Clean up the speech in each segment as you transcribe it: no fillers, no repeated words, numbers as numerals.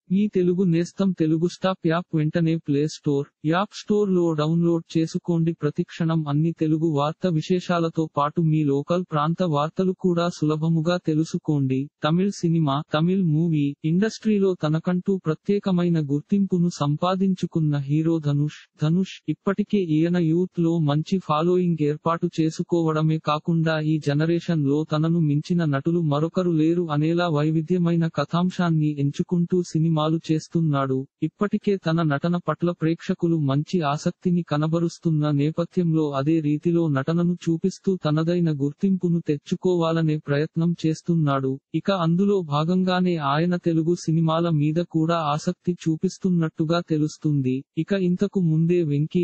మీ తెలుగు నేస్తం Telugu stop app వెంటనే play store, app store లో డౌన్లోడ్ చేసుకోండి. ప్రతిక్షణం అన్ని తెలుగు వార్త విశేషాలతో పాటు మీ లోకల్ ప్రాంత వార్తలు కూడా సులభముగా తెలుసుకోండి. తమిళ్ సినిమా, తమిళ్ మూవీ ఇండస్ట్రీలో తనకంటూ ప్రత్యేకమైన గుర్తింపును సంపాదించుకున్న హీరో ధనుష్ ఇప్పటికే ఈయన యూత్ లో మంచి ఫాలోయింగ్ ఏర్పాటు చేసుకోవడమే కాకుండా ఈ జనరేషన్ లో తనను మించిన నటులు మరొకరు లేరు అనేలా వైవిధ్యమైన కథాంశాన్ని ఎంచుకుంటూ సినిమాలు చేస్తున్నాడు. ఇప్పటికే తన నటన పట్ల ప్రేక్షకులు మంచి ఆసక్తిని కనబరుస్తున్న నేపథ్యంలో అదే రీతిలో నటనను చూపిస్తూ తనదైన గుర్తింపును తెచ్చుకోవాలనే ప్రయత్నం చేస్తున్నాడు. ఇక అందులో భాగంగానే ఆయన తెలుగు సినిమాల మీద కూడా ఆసక్తి చూపిస్తున్నట్టుగా తెలుస్తుంది. ఇక ఇంతకు ముందే వెంకీ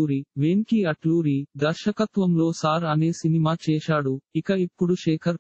అట్లూరి దర్శకత్వంలో సార్ అనే సినిమా చేశాడు. ఇక ఇప్పుడు శేఖర్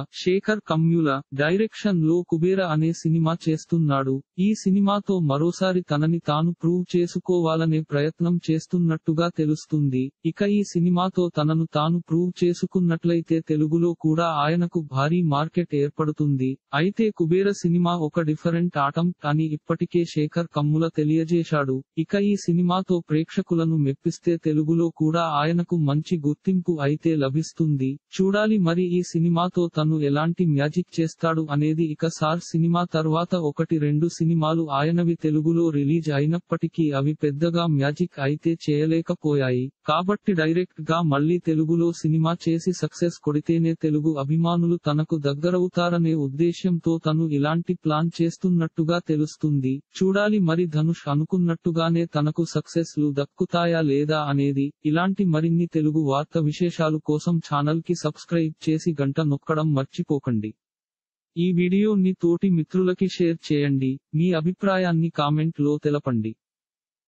కమ్ముల డైరెక్షన్ లో కుబేర అనే సినిమా చేస్తున్నాడు. ఈ సినిమాతో మరోసారి తనని తాను ప్రూవ్ చేసుకోవాలనే ప్రయత్నం చేస్తున్నట్టుగా తెలుస్తుంది. ఇక ఈ సినిమాతో తనను తాను ప్రూవ్ చేసుకున్నట్లయితే తెలుగులో కూడా ఆయనకు భారీ మార్కెట్ ఏర్పడుతుంది. అయితే కుబేర సినిమా ఒక డిఫరెంట్ అటెంప్ట్ అని ఇప్పటికే శేఖర్ కమ్ముల తెలియజేశాడు. ఇక ఈ సినిమాతో ప్రేక్షకులను మెప్పిస్తే తెలుగులో కూడా ఆయనకు మంచి గుర్తింపు అయితే లభిస్తుంది. చూడాలి మరి ఈ సినిమాతో తను ఎలాంటి మ్యాజిక్ చేస్తాడు అనేది. ఇక సార్ సినిమా తర్వాత 1-2 సినిమాలు ఆయనవి తెలుగులో రిలీజ్ అయినప్పటికీ అవి పెద్దగా మ్యాజిక్ అయితే చేయలేకపోయాయి. కాబట్టి డైరెక్ట్ గా మళ్ళీ తెలుగులో సినిమా చేసి సక్సెస్ కొడితేనే తెలుగు అభిమానులు తనకు దగ్గరవుతారనే ఉద్దేశ్యంతో తను ఇలాంటి ప్లాన్ చేస్తున్నట్టుగా తెలుస్తుంది. చూడాలి మరి ధనుష్ అనుకున్నట్టుగానే తనకు సక్సెస్ లు దక్కుతాయా లేదా అనేది. ఇలాంటి మరిన్ని తెలుగు వార్త విశేషాలు కోసం ఛానల్ కి సబ్స్క్రైబ్ చేసి గంట నొక్కడం మర్చిపోకండి. ఈ వీడియోని తోటి మిత్రులకి షేర్ చేయండి. మీ అభిప్రాయాన్ని కామెంట్ లో తెలపండి.